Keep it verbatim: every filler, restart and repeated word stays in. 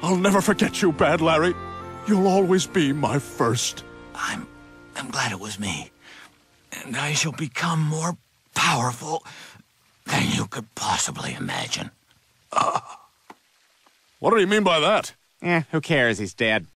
I'll never forget you, Bad Larry. You'll always be my first. I'm... I'm glad it was me. And I shall become more powerful than you could possibly imagine. Uh. What do you mean by that? Eh, who cares? He's dead.